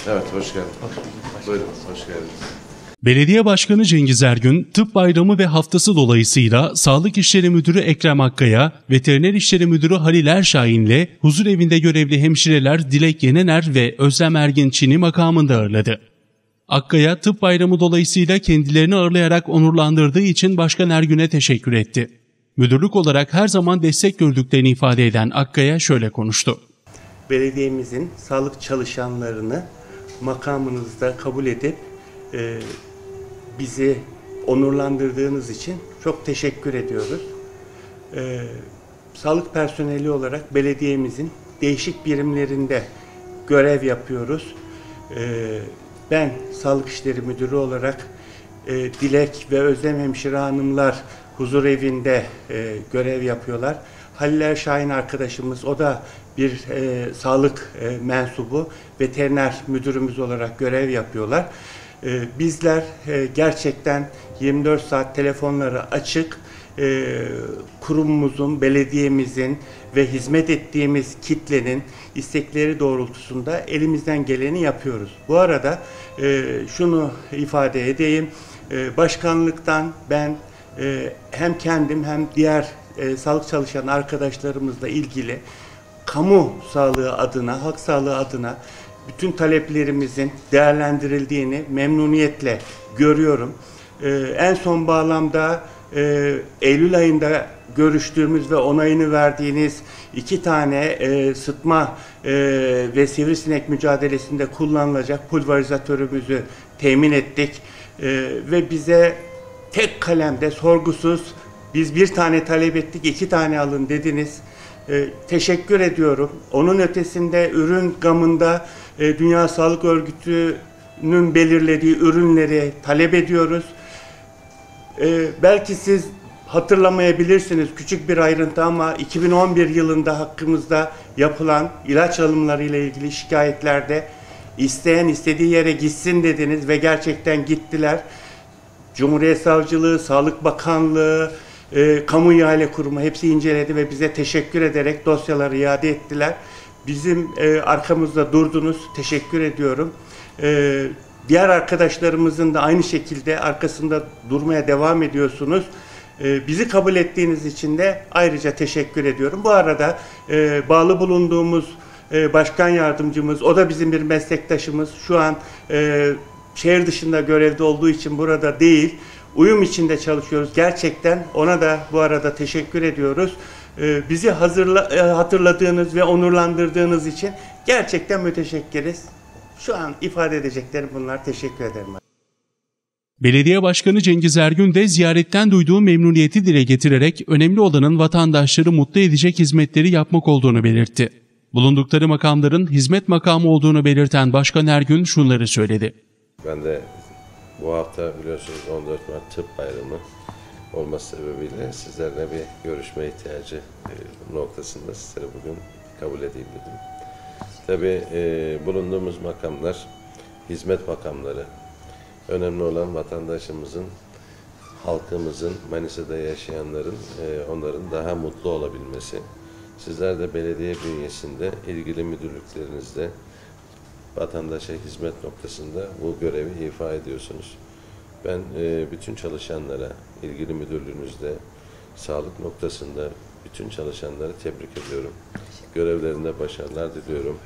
Evet, hoş geldiniz. Buyurun, hoş geldiniz. Belediye Başkanı Cengiz Ergün, Tıp Bayramı ve haftası dolayısıyla Sağlık İşleri Müdürü Ekrem Akkaya, Veteriner İşleri Müdürü Halil Erşahin'le huzurevinde görevli hemşireler Dilek Yenener ve Özlem Ergin Çin'i makamında ağırladı. Akkaya, Tıp Bayramı dolayısıyla kendilerini ağırlayarak onurlandırdığı için Başkan Ergün'e teşekkür etti. Müdürlük olarak her zaman destek gördüklerini ifade eden Akkaya şöyle konuştu. Belediyemizin sağlık çalışanlarını makamınızda kabul edip bizi onurlandırdığınız için çok teşekkür ediyoruz. Sağlık personeli olarak belediyemizin değişik birimlerinde görev yapıyoruz. Ben Sağlık İşleri Müdürü olarak Dilek ve Özlem Hemşire Hanımlar huzurevinde görev yapıyorlar. Halil Erşahin arkadaşımız, o da bir sağlık mensubu, veteriner müdürümüz olarak görev yapıyorlar. Bizler gerçekten 24 saat telefonları açık, kurumumuzun, belediyemizin ve hizmet ettiğimiz kitlenin istekleri doğrultusunda elimizden geleni yapıyoruz. Bu arada şunu ifade edeyim, başkanlıktan ben hem kendim hem diğer sağlık çalışan arkadaşlarımızla ilgili kamu sağlığı adına, halk sağlığı adına bütün taleplerimizin değerlendirildiğini memnuniyetle görüyorum. En son bağlamda Eylül ayında görüştüğümüz ve onayını verdiğiniz 2 tane sıtma ve sivrisinek mücadelesinde kullanılacak pulverizatörümüzü temin ettik. Ve bize tek kalemde sorgusuz biz 1 tane talep ettik, 2 tane alın dediniz. Teşekkür ediyorum. Onun ötesinde ürün gamında Dünya Sağlık Örgütü'nün belirlediği ürünleri talep ediyoruz. Belki siz hatırlamayabilirsiniz, küçük bir ayrıntı ama 2011 yılında hakkımızda yapılan ilaç alımları ile ilgili şikayetlerde isteyen istediği yere gitsin dediniz ve gerçekten gittiler. Cumhuriyet Savcılığı, Sağlık Bakanlığı, Kamu İhale Kurumu hepsi inceledi ve bize teşekkür ederek dosyaları iade ettiler. Bizim arkamızda durdunuz, teşekkür ediyorum. Diğer arkadaşlarımızın da aynı şekilde arkasında durmaya devam ediyorsunuz. Bizi kabul ettiğiniz için de ayrıca teşekkür ediyorum. Bu arada bağlı bulunduğumuz başkan yardımcımız, o da bizim bir meslektaşımız. Şu an şehir dışında görevde olduğu için burada değil. Uyum içinde çalışıyoruz. Gerçekten ona da bu arada teşekkür ediyoruz. Bizi hatırladığınız ve onurlandırdığınız için gerçekten müteşekkiriz. Şu an ifade edeceklerim bunlar. Teşekkür ederim. Belediye Başkanı Cengiz Ergün de ziyaretten duyduğu memnuniyeti dile getirerek önemli olanın vatandaşları mutlu edecek hizmetleri yapmak olduğunu belirtti. Bulundukları makamların hizmet makamı olduğunu belirten Başkan Ergün şunları söyledi. Ben de bu hafta biliyorsunuz 14 Mart Tıp Bayramı olması sebebiyle sizlerle bir görüşme ihtiyacı noktasında sizleri bugün kabul edeyim dedim. Tabii bulunduğumuz makamlar hizmet makamları. Önemli olan vatandaşımızın, halkımızın, Manisa'da yaşayanların, onların daha mutlu olabilmesi. Sizler de belediye bünyesinde, ilgili müdürlüklerinizde vatandaşa hizmet noktasında bu görevi ifa ediyorsunuz. Ben bütün çalışanlara, ilgili müdürlüğünüzde, sağlık noktasında bütün çalışanları tebrik ediyorum. Görevlerinde başarılar diliyorum.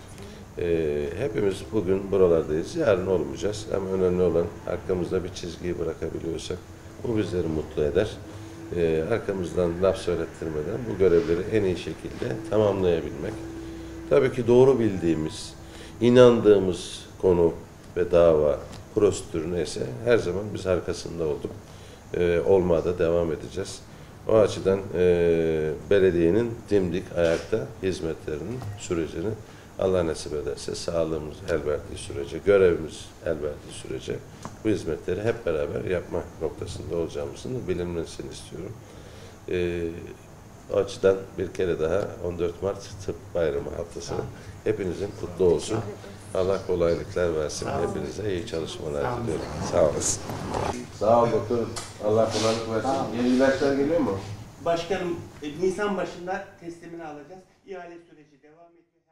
Hepimiz bugün buralardayız, yarın olmayacağız ama önemli olan arkamızda bir çizgiyi bırakabiliyorsak bu bizleri mutlu eder. Arkamızdan laf söylettirmeden bu görevleri en iyi şekilde tamamlayabilmek. Tabii ki doğru bildiğimiz, inandığımız konu ve dava, prosedür neyse her zaman biz arkasında olduk. Olmaya da devam edeceğiz. O açıdan belediyenin dimdik ayakta hizmetlerinin sürecini Allah nasip ederse sağlığımız el verdiği sürece, görevimiz el verdiği sürece bu hizmetleri hep beraber yapma noktasında olacağımızın bilinmesini istiyorum. O açıdan bir kere daha 14 Mart Tıp Bayramı haftası hepinizin kutlu olsun. Allah kolaylıklar versin. Hepinize iyi çalışmalar diliyorum. Sağ olasın. Sağ ol doktor. Allah kolaylık versin. Yeni ilaçlar geliyor mu? Başkanım, Nisan başında teslimini alacağız. İhale süreci devam ediyor.